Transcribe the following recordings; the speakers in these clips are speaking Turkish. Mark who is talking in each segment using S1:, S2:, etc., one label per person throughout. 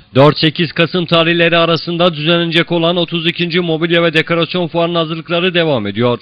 S1: 4-8 Kasım tarihleri arasında düzenlenecek olan 32. Mobilya ve Dekorasyon Fuarı'nın hazırlıkları devam ediyor.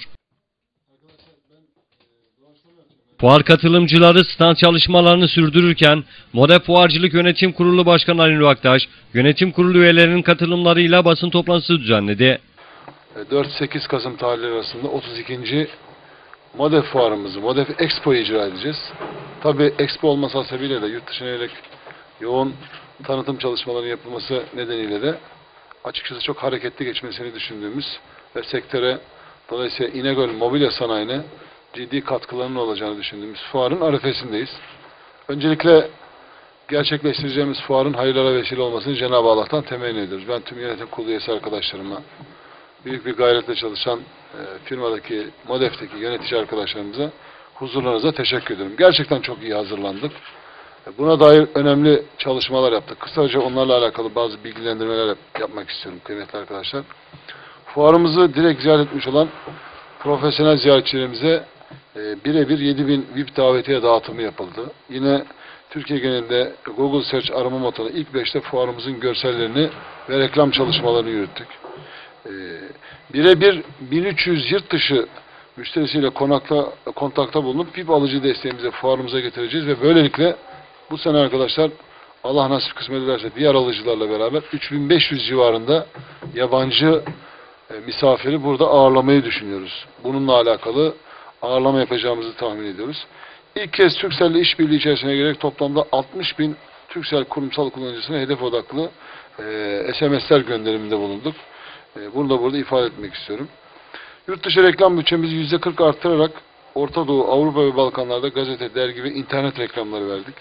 S1: Fuar katılımcıları stand çalışmalarını sürdürürken MODEF Fuarcılık Yönetim Kurulu Başkanı Ali Nur Aktaş, Yönetim Kurulu üyelerinin katılımlarıyla basın toplantısı düzenledi.
S2: 4-8 Kasım tarihleri arasında 32. MODEF Fuarımızı, MODEF Expo'yu icra edeceğiz. Tabii Expo olması hasebiyle de yurt dışına yönelik yoğun tanıtım çalışmalarının yapılması nedeniyle de açıkçası çok hareketli geçmesini düşündüğümüz ve sektöre, dolayısıyla İnegöl mobilya sanayine ciddi katkılarının olacağını düşündüğümüz fuarın arifesindeyiz. Öncelikle gerçekleştireceğimiz fuarın hayırlara vesile olmasını Cenab-ı Allah'tan temenni ediyoruz. Ben tüm yönetim kurulu üyesi arkadaşlarıma, büyük bir gayretle çalışan firmadaki, MODEF'teki yönetici arkadaşlarımıza, huzurlarınıza teşekkür ediyorum. Gerçekten çok iyi hazırlandık. Buna dair önemli çalışmalar yaptık. Kısaca onlarla alakalı bazı bilgilendirmeler yapmak istiyorum kıymetli arkadaşlar. Fuarımızı direkt ziyaret etmiş olan profesyonel ziyaretçilerimize birebir 7.000 VIP davetiye dağıtımı yapıldı. Yine Türkiye genelinde Google Search arama motoruna ilk 5'te fuarımızın görsellerini ve reklam çalışmalarını yürüttük. Birebir 1300 yurt dışı müşterisiyle kontakta bulunup VIP alıcı desteğimizi fuarımıza getireceğiz ve böylelikle bu sene arkadaşlar Allah nasip kısmet ederse diğer alıcılarla beraber 3500 civarında yabancı misafiri burada ağırlamayı düşünüyoruz. Bununla alakalı ağırlama yapacağımızı tahmin ediyoruz. İlk kez Turkcell'le işbirliği içerisine girerek toplamda 60.000 Turkcell kurumsal kullanıcısına hedef odaklı SMS'ler gönderiminde bulunduk. Bunu da burada ifade etmek istiyorum. Yurt dışı reklam bütçemizi %40 arttırarak Orta Doğu, Avrupa ve Balkanlarda gazete, dergi ve internet reklamları verdik.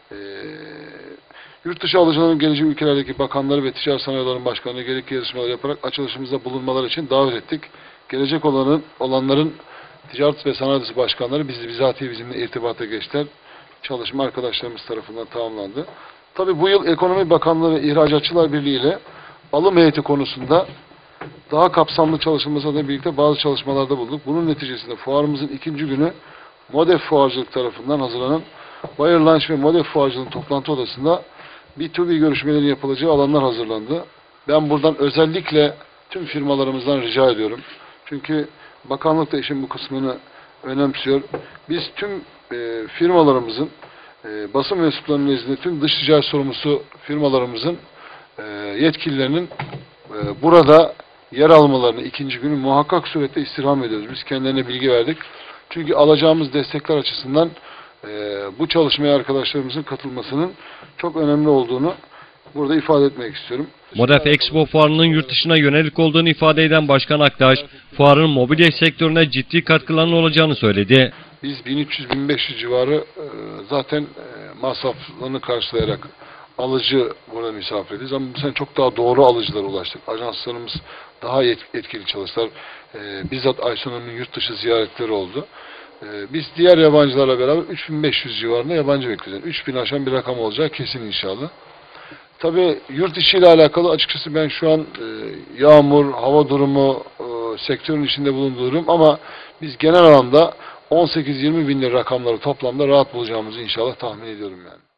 S2: Yurt dışı alıcıların geleceği ülkelerdeki bakanları ve ticaret sanayi odalarının başkanları gerekli yarışmalar yaparak açılışımızda bulunmaları için davet ettik. Gelecek olanların ticaret ve sanayi odası başkanları bizatihi bizimle irtibata geçtiler. Çalışma arkadaşlarımız tarafından tamamlandı. Tabii bu yıl Ekonomi Bakanlığı ve İhracatçılar Birliği ile alım heyeti konusunda daha kapsamlı çalışılmasıyla birlikte bazı çalışmalarda bulduk. Bunun neticesinde fuarımızın ikinci günü MODEF Fuarcılık tarafından hazırlanan Buyer Lunch ve MODEF Fuarcılığın toplantı odasında B2B görüşmelerin yapılacağı alanlar hazırlandı. Ben buradan özellikle tüm firmalarımızdan rica ediyorum. Çünkü bakanlık da işin bu kısmını önemsiyor. Biz tüm firmalarımızın basın mensuplarının nezdinde tüm dış ticaret sorumlusu firmalarımızın yetkililerinin burada yer almalarını ikinci günü muhakkak surette istirham ediyoruz. Biz kendilerine bilgi verdik. Çünkü alacağımız destekler açısından bu çalışmaya arkadaşlarımızın katılmasının çok önemli olduğunu burada ifade etmek istiyorum.
S1: MODEF Expo fuarının yurt dışına yönelik olduğunu ifade eden Başkan Aktaş, fuarın mobilya sektörüne ciddi katkılarının olacağını söyledi.
S2: Biz 1300-1500 civarı zaten masraflarını karşılayarak alıcı burada misafir ediyoruz ama bu sene çok daha doğru alıcılara ulaştık. Ajanslarımız daha etkili çalıştılar. Bizzat Aysun Hanım'ın yurt dışı ziyaretleri oldu. Biz diğer yabancılarla beraber 3500 civarında yabancı bekliyoruz. 3000 aşan bir rakam olacak kesin inşallah. Tabii yurt içi ile alakalı açıkçası ben şu an yağmur, hava durumu, sektörün içinde bulunduğum ama biz genel anlamda 18-20 bin lira rakamları toplamda rahat bulacağımızı inşallah tahmin ediyorum yani.